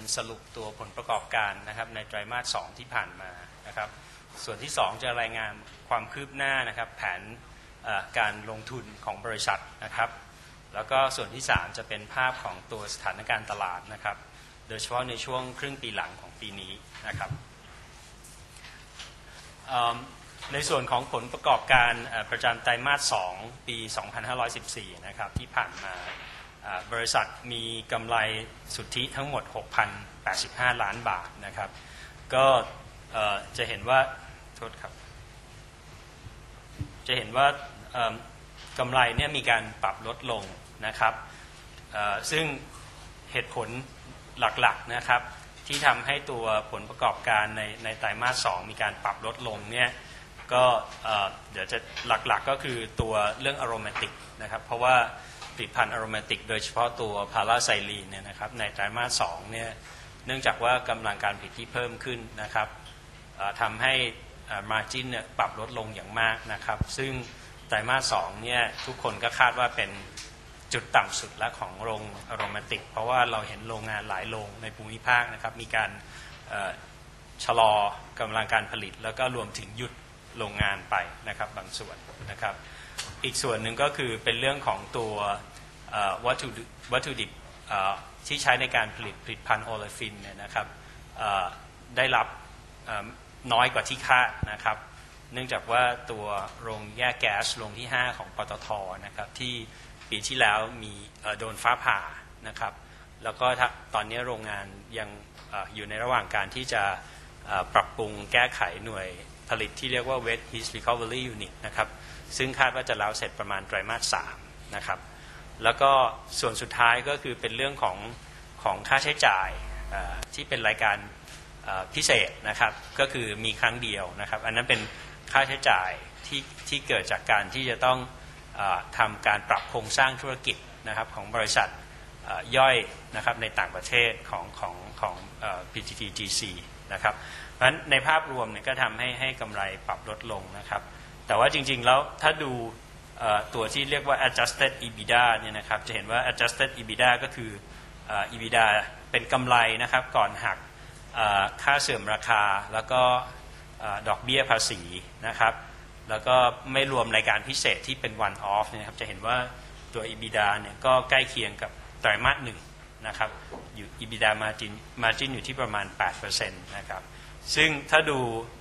สรุปตัวผลประกอบการนะครับในไตรมาส 2ที่ผ่านมานะครับส่วนที่2จะรายงานความคืบหน้านะครับแผนการลงทุนของบริษัทนะครับแล้วก็ส่วนที่3จะเป็นภาพของตัวสถานการณ์ตลาดนะครับโดยเฉพาะในช่วงครึ่งปีหลังของปีนี้นะครับในส่วนของผลประกอบการประจำไตรมาส 2 ปี 2514 นะครับที่ผ่านมาบริษัทมีกำไรสุทธิทั้งหมด 6,085 ล้านบาทนะครับก็จะเห็นว่าโทษครับจะเห็นว่ากำไรเนี่ยมีการปรับลดลงนะครับซึ่งเหตุผลหลักๆนะครับที่ทำให้ตัวผลประกอบการในไตรมาส 2มีการปรับลดลงเนี่ยก็เดี๋ยวจะหลักๆก็คือตัวเรื่องอะโรมาติกนะครับเพราะว่าผลิตภัณฑ์อะโรมาติกโดยเฉพาะตัวพาราไซลีนเนี่ยนะครับในไตรมาส 2เนี่ยเนื่องจากว่ากำลังการผลิตที่เพิ่มขึ้นนะครับทำให้margin เนี่ยปรับลดลงอย่างมากนะครับซึ่งไตรมาส 2เนี่ยทุกคนก็คาดว่าเป็นจุดต่ำสุดแล้วของโรงอะโรมาติกเพราะว่าเราเห็นโรงงานหลายโรงในภูมิภาคนะครับมีการชะลอกำลังการผลิตแล้วก็รวมถึงหยุดโรงงานไปนะครับบางส่วนนะครับอีกส่วนหนึ่งก็คือเป็นเรื่องของตัววัตถุดิบที่ใช้ในการผลิตภัณฑ์โอเลฟินเนี่ยนะครับได้รับน้อยกว่าที่คาดนะครับเนื่องจากว่าตัวโรงแยกแก๊สโรงที่5ของปตท.นะครับที่ปีที่แล้วมีโดนฟ้าผ่านะครับแล้วก็ตอนนี้โรงงานยังอยู่ในระหว่างการที่จะปรับปรุงแก้ไขหน่วยผลิตที่เรียกว่า Wet Heat Recovery Unit นะครับซึ่งคาดว่าจะแล้วเสร็จประมาณไตรมาส 3นะครับแล้วก็ส่วนสุดท้ายก็คือเป็นเรื่องของค่าใช้จ่ายที่เป็นรายการพิเศษนะครับก็คือมีครั้งเดียวนะครับอันนั้นเป็นค่าใช้จ่ายที่เกิดจากการที่จะต้องทำการปรับโครงสร้างธุรกิจนะครับของบริษัทย่อยนะครับในต่างประเทศของ PTTGC นะครับเพราะฉะนั้นในภาพรวมเนี่ยก็ทำให้กำไรปรับลดลงนะครับแต่ว่าจริงๆแล้วถ้าดูตัวที่เรียกว่า adjusted EBITDA เนี่ยนะครับจะเห็นว่า adjusted EBITDA ก็คือ EBITDA เป็นกำไรนะครับก่อนหักค่าเสื่อมราคาแล้วก็ดอกเบี้ยภาษีนะครับแล้วก็ไม่รวมรายการพิเศษที่เป็น one off นะครับจะเห็นว่าตัว EBITDA เนี่ยก็ใกล้เคียงกับไตรมาส 1นะครับอยู่ EBITDA margin อยู่ที่ประมาณ 8% นะครับซึ่งถ้าดู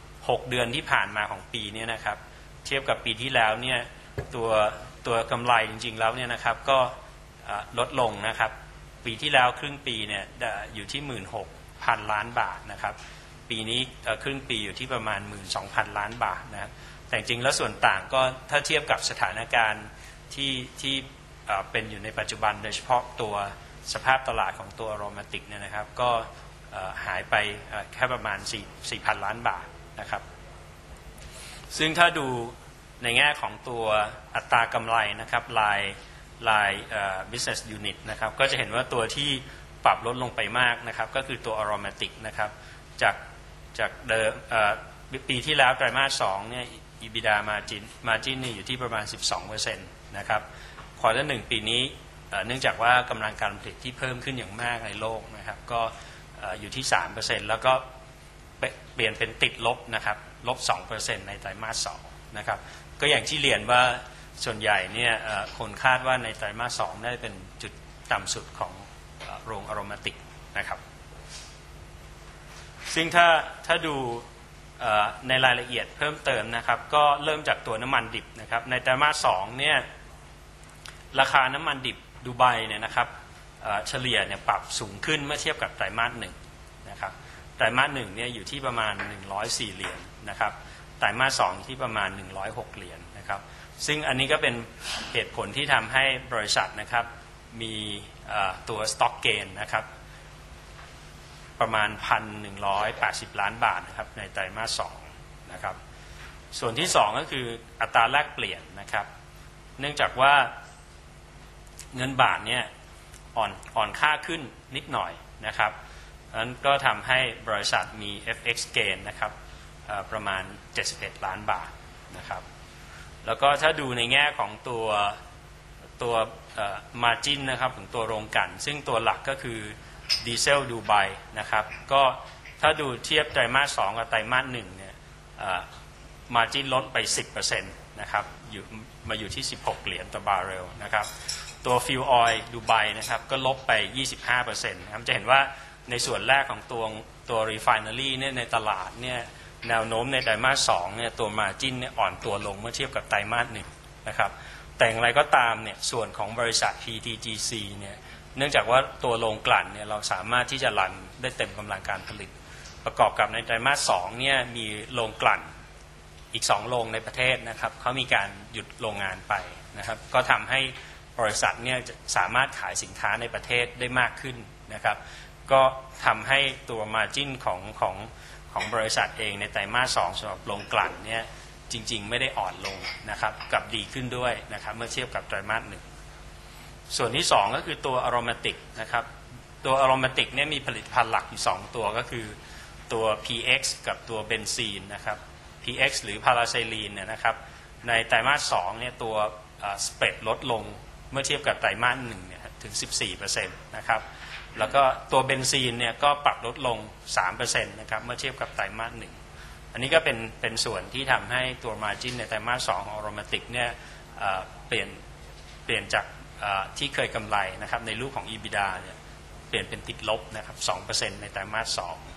6เดือนที่ผ่านมาของปีนี้นะครับเทียบกับปีที่แล้วเนี่ยตัวกำไรจริงๆแล้วเนี่ยนะครับก็ลดลงนะครับปีที่แล้วครึ่งปีเนี่ยอยู่ที่ 16,000 ล้านบาทนะครับปีนี้ครึ่งปีอยู่ที่ประมาณ 12,000 ล้านบาทนะครับแต่จริงแล้วส่วนต่างก็ถ้าเทียบกับสถานการณ์ที่เป็นอยู่ในปัจจุบันโดยเฉพาะตัวสภาพตลาดของตัวโรมาติกเนี่ยนะครับก็หายไปแค่ประมาณ 4,000 ล้านบาทนะครับซึ่งถ้าดูในแง่ของตัวอัตรากำไรนะครับรายbusiness unit นะครับก็จะเห็นว่าตัวที่ปรับลดลงไปมากนะครับก็คือตัว aromatic นะครับจากเดิมปีที่แล้วไตรมาส 2เนี่ย EBITDA margin นี่อยู่ที่ประมาณ 12% นะครับควอเตอร์ 1ปีนี้เนื่องจากว่ากำลังการผลิตที่เพิ่มขึ้นอย่างมากในโลกนะครับก็อยู่ที่ 3% แล้วก็เปลี่ยนเป็นติดลบนะครับลบ 2% ในไตรมาส 2นะครับก็อย่างที่เรียนว่าส่วนใหญ่เนี่ยคนคาดว่าในไตรมาส 2ได้เป็นจุดต่ำสุดของโรงอะโรมาติกนะครับซึ่งถ้าดูในรายละเอียดเพิ่มเติมนะครับก็เริ่มจากตัวน้ำมันดิบนะครับในไตรมาส 2เนี่ยราคาน้ำมันดิบดูไบเนี่ยนะครับเฉลี่ยเนี่ยปรับสูงขึ้นเมื่อเทียบกับไตรมาส 1นะครับไตรมาส 1เนี่ยอยู่ที่ประมาณ104เหรียญนะครับไตรมาส 2ที่ประมาณ106เหรียญนะครับซึ่งอันนี้ก็เป็นเหตุผลที่ทำให้บริษัทนะครับมีตัว stock gain นะครับประมาณ 1,180 ล้านบาทนะครับในไตรมาส 2นะครับส่วนที่2ก็คืออัตราแลกเปลี่ยนนะครับเนื่องจากว่าเงินบาทเนี่ยอ่อนค่าขึ้นนิดหน่อยนะครับนั้นก็ทำให้บริษัทมี FX gain นะครับประมาณ71ล้านบาทนะครับแล้วก็ถ้าดูในแง่ของตัวmargin นะครับของตัวโรงกลั่นซึ่งตัวหลักก็คือดีเซลดูไบนะครับก็ถ้าดูเทียบไตรมาส2กับไตรมาส1เนี่ยมาจิ้นลดไป 10% นะครับมาอยู่ที่$16ต่อบาร์เรลนะครับตัวฟิวออยล์ดูไบนะครับก็ลบไป 25% นะครับจะเห็นว่าในส่วนแรกของตัว refinery เนี่ยในตลาดเนี่ยแนวโน้มในไตรมาส2เนี่ยตัวมาจิ้นเนี่ยอ่อนตัวลงเมื่อเทียบกับไตรมาส1นะครับแต่อย่างไรก็ตามเนี่ยส่วนของบริษัท PTGC เนี่ยเนื่องจากว่าตัวโรงกลั่นเนี่ยเราสามารถที่จะรันได้เต็มกำลังการผลิตประกอบกับในไตรมาส2เนี่ยมีโรงกลั่นอีก2โรงในประเทศนะครับเขามีการหยุดโรงงานไปนะครับก็ทำให้บริษัทเนี่ยสามารถขายสินค้าในประเทศได้มากขึ้นนะครับก็ทำให้ตัว margin ของบริษัทเองในไตรมาส2สำหรับโรงกลั่นเนี่ยจริงๆไม่ได้อ่อนลงนะครับกับดีขึ้นด้วยนะครับเมื่อเทียบกับไตรมาส1ส่วนที่2ก็คือตัว aromatic นะครับตัว aromatic เนี่ยมีผลิตภัณฑ์หลักอยู่2ตัวก็คือตัว PX กับตัวเบนซีนนะครับ PX หรือพาราไซลีนเนี่ยนะครับในไตรมาส2เนี่ยตัวสเปรดลดลงเมื่อเทียบกับไตรมาส1เนี่ยถึง 14% นะครับแล้วก็ตัวเบนซีนเนี่ยก็ปรับลดลง 3% นะครับเมื่อเทียบกับไตรมาส1อันนี้ก็เป็นส่วนที่ทำให้ตัว margin ในไตรมาส2ของ aromatic เนี่ยเปลี่ยนจากที่เคยกำไรนะครับในรูปของ EBITDA เนี่ยเปลี่ยนเป็นติดลบนะครับ 2% ในไตรมาส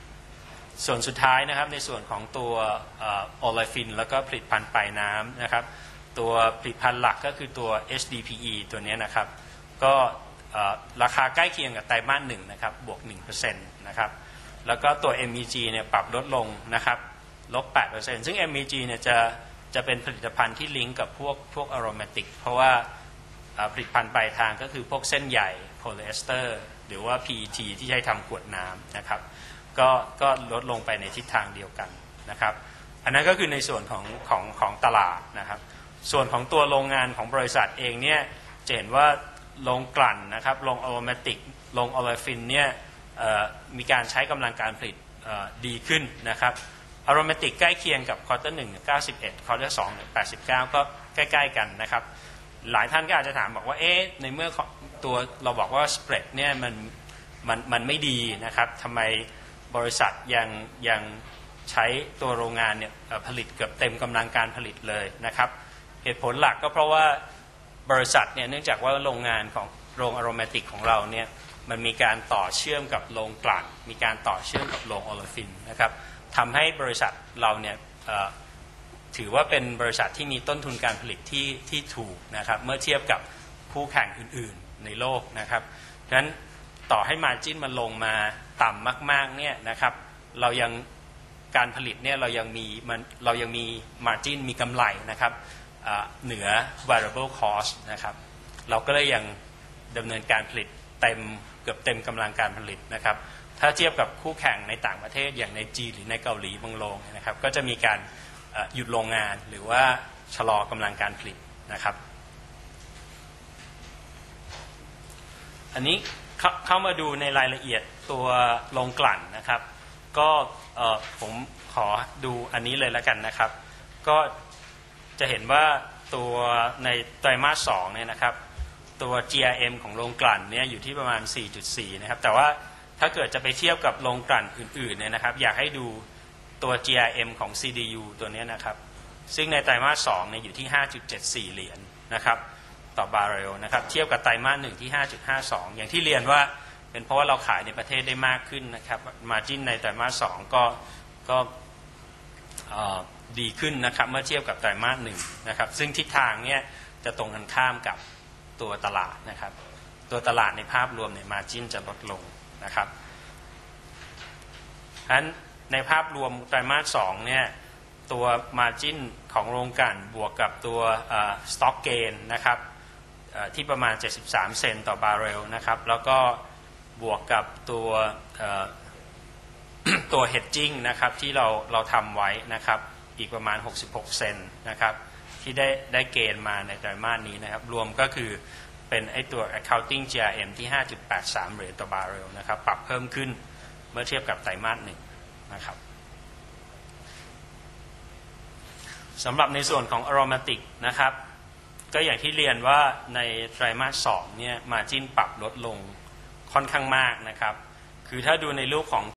2ส่วนสุดท้ายนะครับในส่วนของตัวโอไลฟินแล้วก็ผลิตภัณฑ์ปลายน้ำนะครับตัวผลิตภัณฑ์หลักก็คือตัว HDPE ตัวนี้นะครับก็ราคาใกล้เคียงกับไตรมาส1นะครับบวก 1% นะครับแล้วก็ตัว MEG เนี่ยปรับลดลงนะครับลบ 8% ซึ่ง MEG เนี่ยจะเป็นผลิตภัณฑ์ที่ลิงก์กับพวก aromatic เพราะว่าผลิตภัณฑ์ปลายทางก็คือพวกเส้นใหญ่โพลีเอสเตอร์หรือว่า PET ที่ใช้ทำขวดน้ำนะครับก็ลดลงไปในทิศทางเดียวกันนะครับอันนั้นก็คือในส่วนของตลาดนะครับส่วนของตัวโรงงานของบริษัทเองเนี่ยจะเห็นว่าโรงกลั่นนะครับโรงอโรมาติกโรงออลฟินเนี่ยมีการใช้กำลังการผลิตดีขึ้นนะครับอโรมาติกใกล้เคียงกับควอเตอร์1 91ควอเตอร์2 89ก็ใกล้ๆกันนะครับหลายท่านก็อาจจะถามบอกว่าในเมื่อตัวเราบอกว่าสเปรดเนี่ยมันไม่ดีนะครับทำไมบริษัทยังใช้ตัวโรงงานเนี่ยผลิตเกือบเต็มกำลังการผลิตเลยนะครับเหตุผลหลักก็เพราะว่าบริษัทเนี่ยเนื่องจากว่าโรงงานของโรงอโรมาติกของเราเนี่ยมันมีการต่อเชื่อมกับโรงกลั่นมีการต่อเชื่อมกับโรงโอลฟินนะครับทำให้บริษัทเราเนี่ยถือว่าเป็นบริษัทที่มีต้นทุนการผลิตที่ถูกนะครับเมื่อเทียบกับคู่แข่งอื่นๆในโลกนะครับดังนั้นต่อให้มาร์จิ้นมันลงมาต่ำมากๆเนี่ยนะครับเรายังการผลิตเนี่ยเรายังมีมาร์จิ้นมีกำไรนะครับเหนือ variable cost นะครับเราก็เลยยังดำเนินการผลิตเกือบเต็มกำลังการผลิตนะครับถ้าเทียบกับคู่แข่งในต่างประเทศอย่างในจีนหรือในเกาหลีบางโรงนะครับก็จะมีการหยุดโรงงานหรือว่าชะลอกำลังการผลิตนะครับอันนี้เข้ามาดูในรายละเอียดตัวโรงกลั่นนะครับก็ผมขอดูอันนี้เลยแล้วกันนะครับก็จะเห็นว่าตัวในไตรมาส2เนี่ยนะครับตัว GRM ของโรงกลั่นเนี่ยอยู่ที่ประมาณ 4.4 นะครับแต่ว่าถ้าเกิดจะไปเทียบกับโรงกลั่นอื่นๆเนี่ยนะครับอยากให้ดูตัว GRM ของ CDU ตัวนี้นะครับซึ่งในไตรมาส2เนี่ยอยู่ที่ 5.74 เหรียญนะครับต่อบาร์เรลนะครับเทียบกับไตรมาส1ที่ 5.52 อย่างที่เรียนว่าเป็นเพราะว่าเราขายในประเทศได้มากขึ้นนะครับมาร์จิ้นในไตรมาส2ก็ดีขึ้นนะครับเมื่อเทียบกับไตรมาส1นะครับซึ่งทิศทางเนี่ยจะตรงกันข้ามกับตัวตลาดนะครับตัวตลาดในภาพรวมเนี่ยมาร์จิ้นจะลดลงนะครับฉะนั้นในภาพรวมไตรมาส2เนี่ยตัวมาร์จิ้นของโรงกลั่นบวกกับตัวสต็อกเกนนะครับที่ประมาณ73 เซนต์ต่อบาร์เรลนะครับแล้วก็บวกกับตัว hedging นะครับที่เราทำไว้นะครับอีกประมาณ66 เซนต์นะครับที่ได้เกณฑ์มาในไตรมาสนี้นะครับรวมก็คือเป็นไอตัว accounting GRM ที่ 5.83 เหรียญต่อบาร์เรลนะครับปรับเพิ่มขึ้นเมื่อเทียบกับไตรมาส1นะครับสำหรับในส่วนของ aromatic นะครับก็อย่างที่เรียนว่าในไตรมาส2เนี่ย margin ปรับลดลงค่อนข้างมากนะครับคือถ้าดูในรูปของ